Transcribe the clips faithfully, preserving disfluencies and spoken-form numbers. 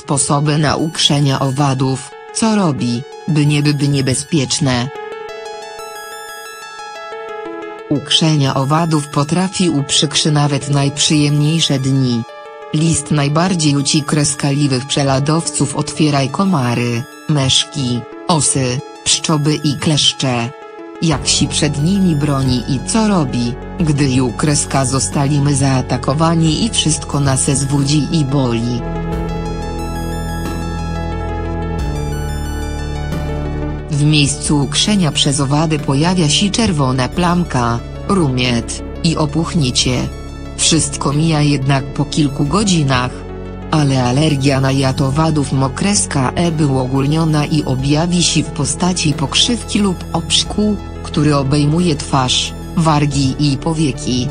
Sposoby na ukrzenia owadów, co robi, by nie były niebezpieczne. Ukrzenia owadów potrafi uprzykrzy nawet najprzyjemniejsze dni. List najbardziej uciskliwych prześladowców otwieraj komary, meszki, osy, pszczoły i kleszcze. Jak się przed nimi broni i co robi, gdy ju kreska zostaliśmy zaatakowani i wszystko nas zwudzi i boli. W miejscu ukrzenia przez owady pojawia się czerwona plamka, rumiet i opuchnięcie. Wszystko mija jednak po kilku godzinach. Ale alergia na jad owadów mokreska E była ogólniona i objawi się w postaci pokrzywki lub obrzku, który obejmuje twarz, wargi i powieki.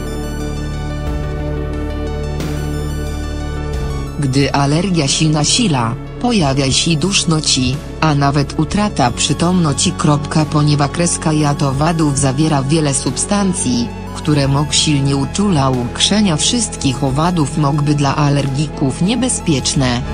Gdy alergia się nasila, pojawia się duszności, a nawet utrata przytomności. Ponieważ kreska jad owadów zawiera wiele substancji, które mogą silnie uczula ukrzenia wszystkich owadów, mogłyby dla alergików niebezpieczne.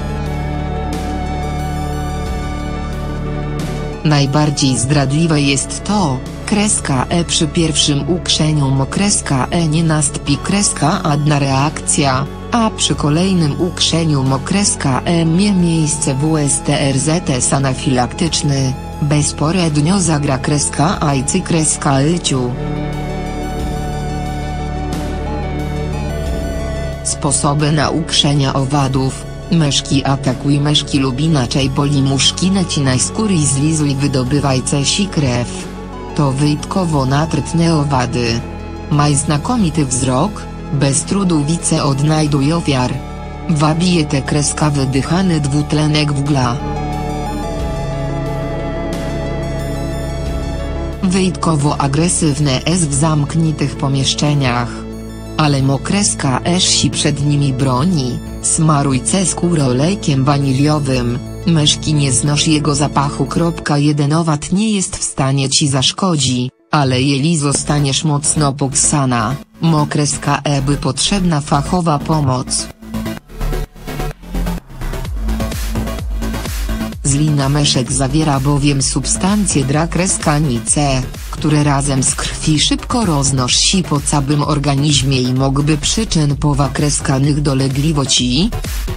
Najbardziej zdradliwe jest to, kreska E przy pierwszym ukrzeniu mokreska E nie nastąpi kreska adna reakcja, a przy kolejnym ukrzeniu mokreska E mie miejsce W S T R Z S anafilaktyczny, bezporednio zagra kreska A i cy kreska yciu. Sposoby na ukrzenia owadów. Meszki atakuj meszki lub inaczej boli muszki nacinaj skóry i zlizuj wydobywaj cesi krew. To wyjątkowo natrętne owady. Maj znakomity wzrok, bez trudu wice odnajduj ofiar. Wabije te kreska wydychany dwutlenek węgla. Wyjątkowo agresywne jest w zamkniętych pomieszczeniach. Ale mokreska eś przed nimi broni, smaruj ce skórę olejkiem waniliowym, myszki nie znosz jego zapachu. jeden Owad nie jest w stanie ci zaszkodzi, ale jeli zostaniesz mocno poksana, mokreska E by potrzebna fachowa pomoc. Zlina meszek zawiera bowiem substancje drakreskanice, które razem z krwi szybko roznoszą się po całym organizmie i mogłyby przyczyn powakreskanych dolegliwości.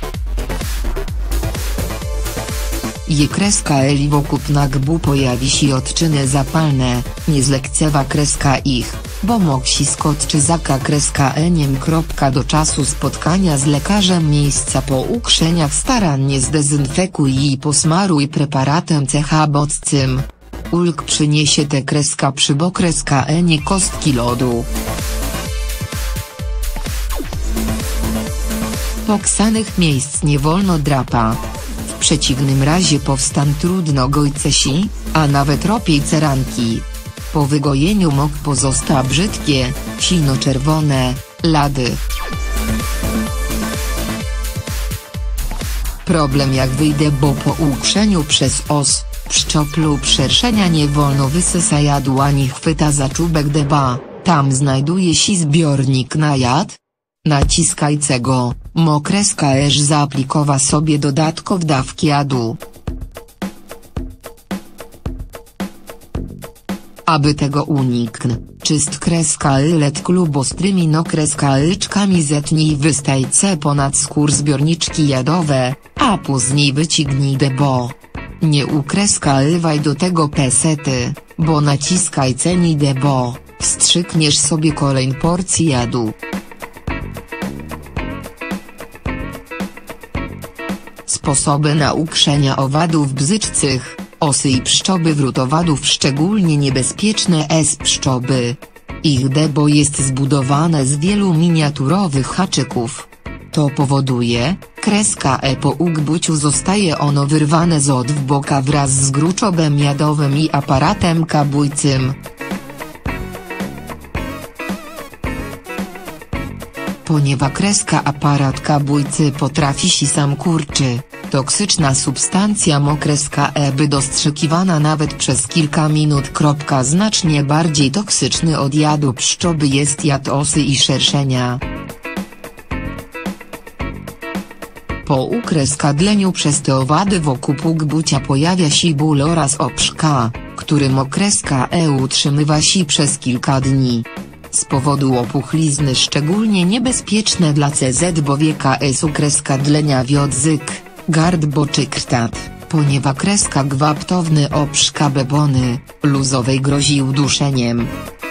Je kreska eli wokół nagbu pojawi się odczyny zapalne, nie zlekcewa kreska ich, bo mogsi skoczy zaka kreska eniem. Do czasu spotkania z lekarzem miejsca po ukrzeniach starannie zdezynfekuj i posmaruj preparatem C H bodźcym. Ulg przyniesie te kreska przy bo kreska enie kostki lodu. Poksanych miejsc nie wolno drapa. W przeciwnym razie powstan trudno gojcesi, a nawet ropiej ranki. Po wygojeniu mok pozosta brzydkie, sino-czerwone, lady. Problem jak wyjdę, bo po ukrzeniu przez os, pszczop lub szerszenia nie wolno wysysa jadu ani chwyta za czubek deba, tam znajduje się zbiornik na jad. Naciskajcie go, mokreska eż zaaplikowa sobie dodatkow dawki jadu. Aby tego uniknąć, czyst kreska ylet klub ostrymi no kreska ylczkami zetnij wystajce ponad skór zbiorniczki jadowe, a później wycignij debo. Nie ukreska ylwaj do tego pesety, bo naciskaj ceni debo, wstrzykniesz sobie kolejną porcji jadu. Sposoby na ukrzenia owadów bzyczcych. Osy i pszczoły wrót owadów szczególnie niebezpieczne s pszczoły. Ich debo jest zbudowane z wielu miniaturowych haczyków. To powoduje, kreska E po ugbuciu zostaje ono wyrwane z od w boka wraz z gruczobem jadowym i aparatem kabujcym. Ponieważ kreska aparat kabujcy potrafi się sam kurczy, toksyczna substancja mokreska E by dostrzekiwana nawet przez kilka minut. Znacznie bardziej toksyczny od jadu pszczoły jest jad osy i szerszenia. Po ukreska-dleniu przez te owady wokół pługbucia pojawia się ból oraz oprzka, którym okreska E utrzymywa się przez kilka dni. Z powodu opuchlizny szczególnie niebezpieczne dla C Z bowieka jest ukreska dlenia wodzyk, gardło czy krtat, ponieważ kreska gwałtowny oprzka bebony, luzowej grozi uduszeniem.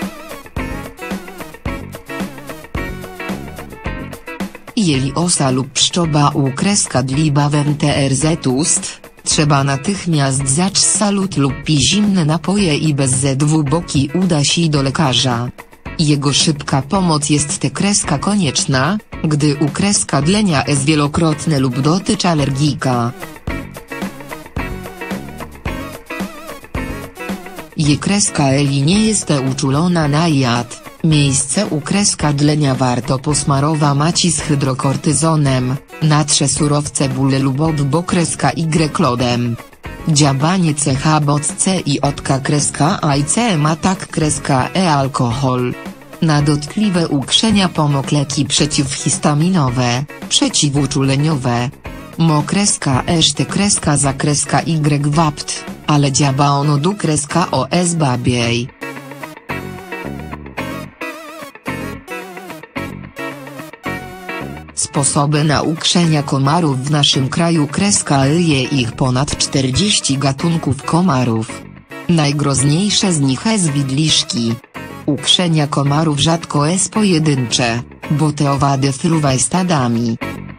Jeli osa lub pszczoła ukreska dliba w M T R Z ust, trzeba natychmiast zać salut lub pi zimne napoje i bez zedwu boki uda się do lekarza. Jego szybka pomoc jest te kreska konieczna, gdy ukreska dlenia jest wielokrotne lub dotyczy alergika. Je kreska eli nie jest uczulona na jad. Miejsce ukreska dlenia warto posmarować maci z hydrokortyzonem, natrze surowce bóle lub obbo kreska Y lodem. Dziabanie C H B O C C i otka kreska A i C ma tak kreska E alkohol. Na dotkliwe ukrzenia pomog leki przeciwhistaminowe, przeciwuczuleniowe. Mo kreska eszte kreska za kreska Y wapt, ale dziaba ono du kreska O S babiej. Sposoby na ukrzenia komarów w naszym kraju kreska je ich ponad czterdzieści gatunków komarów. Najgroźniejsze z nich jest widliszki. Ukrzenia komarów rzadko jest pojedyncze, bo te owady fruwaj stadami.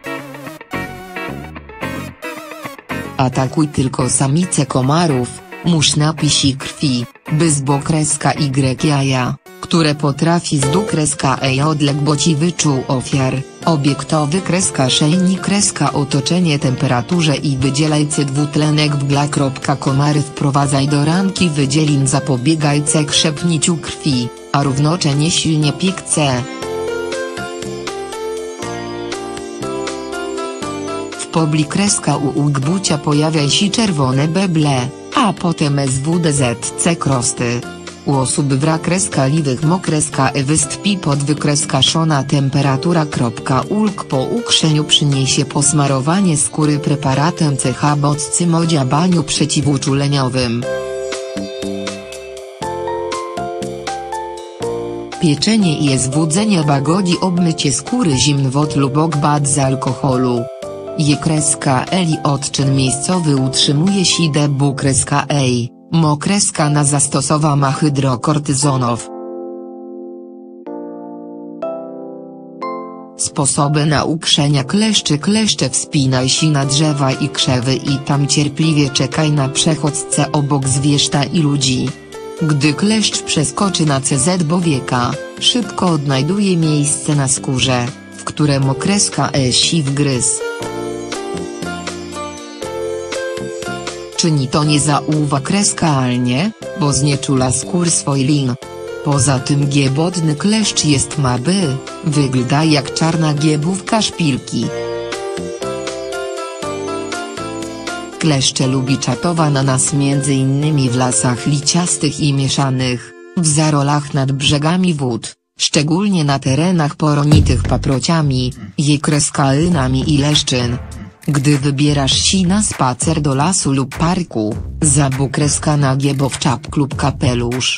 Atakuj tylko samice komarów, musz napisi krwi, by zbo kreska Y jaja, które potrafi z du kreska E odleg bo ci wyczuł ofiar, obiektowy kreska szejni kreska otoczenie temperaturze i wydzielajcy dwutlenek wgla. Komary wprowadzaj do ranki wydzielin zapobiegajce krzepniciu krwi, a równocześnie silnie piekce. W pobli kreska u ugbucia pojawia się czerwone beble, a potem S W D Z C krosty. U osób wra kreska liwych mo kreska E wystąpi podwykreska temperatura. Ulg po ukrzeniu przyniesie posmarowanie skóry preparatem C H B O C C mo działaniu przeciwuczuleniowym. Pieczenie i złudzenie łagodzi obmycie skóry zimny wód lub okbad z alkoholu. Je kreska eli odczyn miejscowy utrzymuje się debu kreska ej, mo kreska na zastosowana hydrokortyzonow. Sposoby na ukrzenia kleszczy. Kleszcze wspinaj się na drzewa i krzewy i tam cierpliwie czekaj na przechodźcę obok zwierzęta i ludzi. Gdy kleszcz przeskoczy na C Z bowieka, szybko odnajduje miejsce na skórze, w którym okreska E si wgryz. Czyni to niezauważalnie, bo znieczula skór swój lin. Poza tym giebodny kleszcz jest maby, wygląda jak czarna giebówka szpilki. Kleszcze lubi czatowa na nas między innymi w lasach liciastych i mieszanych, w zarolach nad brzegami wód, szczególnie na terenach poronitych paprociami, je kreskałynami i leszczyn. Gdy wybierasz się na spacer do lasu lub parku, zabój kreska na giebow czapk lub kapelusz.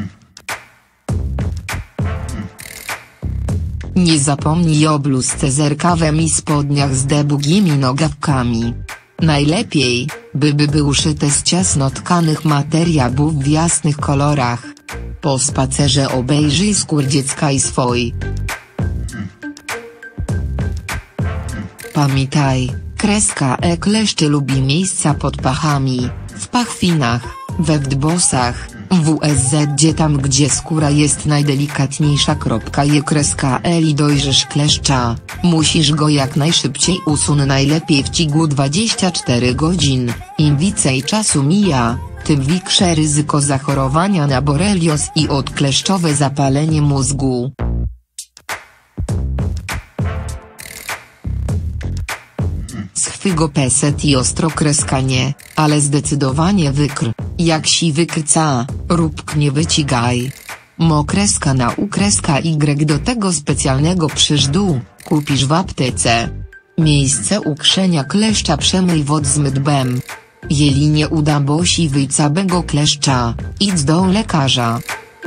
Nie zapomnij o bluzce z rękawem i spodniach z długimi nogawkami. Najlepiej, by by były szyte z ciasno tkanych materiałów w jasnych kolorach. Po spacerze obejrzyj skór dziecka i swój. Pamiętaj, kreska E kleszczy lubi miejsca pod pachami, w pachwinach, we wdbosach, w U S Z gdzie tam gdzie skóra jest najdelikatniejsza. Je kreska eli dojrzysz kleszcza, musisz go jak najszybciej usunąć, najlepiej w ciągu dwudziestu czterech godzin. Im więcej czasu mija, tym większe ryzyko zachorowania na borelios i odkleszczowe zapalenie mózgu. Schwygo peset i ostro kreska nie, ale zdecydowanie wykr, jak si wykrca, rób nie wycigaj. Mo kreska na U kreska Y do tego specjalnego przyżdu, kupisz w aptece. Miejsce ukrzenia kleszcza przemyj wod z mydłem. Jeli nie uda bosi wyjcabego kleszcza, idź do lekarza.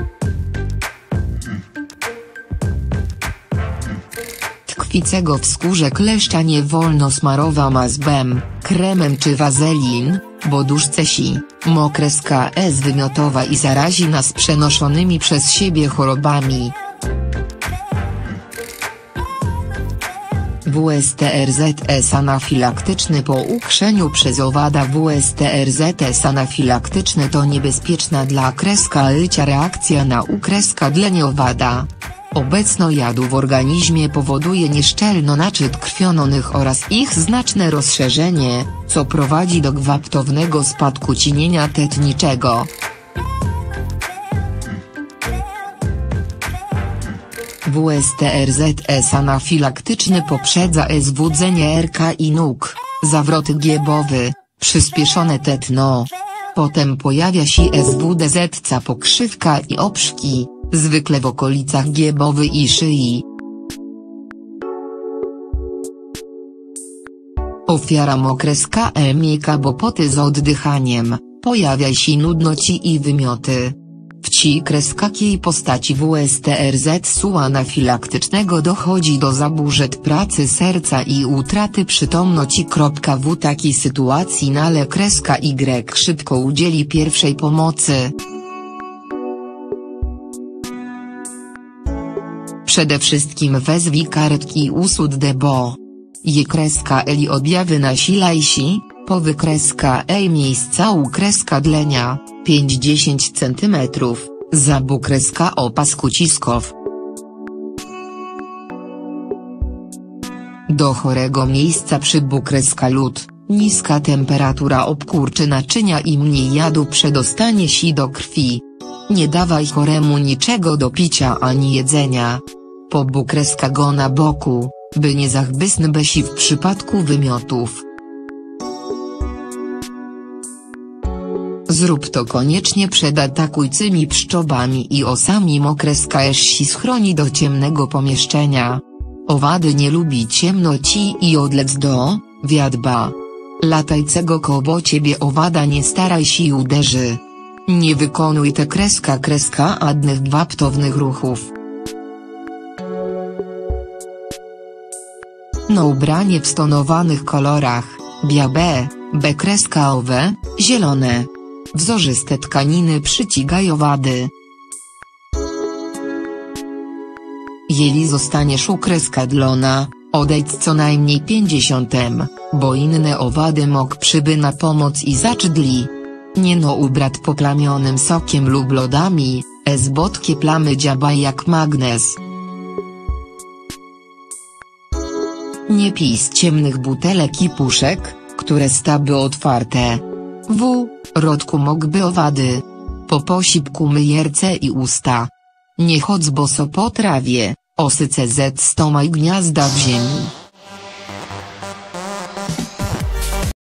Tkwiącego w skórze kleszcza nie wolno smarowa mazbem, kremem czy wazelin, bo duszce si, mokreska S wymiotowa i zarazi nas przenoszonymi przez siebie chorobami. W S T R Z S anafilaktyczny po ukrzeniu przez owada. W S T R Z S anafilaktyczny to niebezpieczna dla kreska lycia reakcja na ukreska dlenie owada. Obecno jadu w organizmie powoduje nieszczelno naczyt krwiononych oraz ich znaczne rozszerzenie, co prowadzi do gwałtownego spadku ciśnienia tętniczego. W S T R Z S anafilaktyczny poprzedza zwudzenie erka i nóg, zawroty giebowy, przyspieszone tętno. Potem pojawia się S W D Z ca pokrzywka i obrzki, zwykle w okolicach giebowy i szyi. Ofiara mokreska E mieka kłopoty z oddychaniem, pojawia się nudności i wymioty. W ci kreskakiej postaci W S T R Z S u anafilaktycznego dochodzi do zaburzeń pracy serca i utraty przytomności. W takiej sytuacji nale kreska Y szybko udzieli pierwszej pomocy. Przede wszystkim wezwij karetki usud debo. Je kreska Eli objawy nasilaj si, powy kreska E miejsca u kreska dlenia, pięć do dziesięciu centymetrów, zabu kreska opasku ciskow. Do chorego miejsca przybu kreska lód, niska temperatura obkurczy naczynia i mniej jadu przedostanie si do krwi. Nie dawaj choremu niczego do picia ani jedzenia. Pobu kreska go na boku, by nie zachbysny besi w przypadku wymiotów. Zrób to koniecznie przed atakującymi pszczołami i osami. Mokreska si schroni do ciemnego pomieszczenia. Owady nie lubi ciemności i odlec do wiadba. Latajcego koło ciebie owada nie staraj się uderzy. Nie wykonuj te kreska kreska adnych gwałtownych ruchów. Na ubranie w stonowanych kolorach, białe, B kreska owe, zielone. Wzorzyste tkaniny przycigają owady. Jeli zostaniesz u kreska dlona, odejdź co najmniej pięćdziesiąt metrów, bo inne owady mok przyby na pomoc i zaczydli. Nie no ubrat poplamionym sokiem lub lodami, es botkie plamy dziabaj jak magnes. Nie pij z ciemnych butelek i puszek, które stały otwarte. W rodku mogby owady. Po posiłku myj ręce i usta. Nie chodź boso po trawie, osyce z stomaj gniazda w ziemi.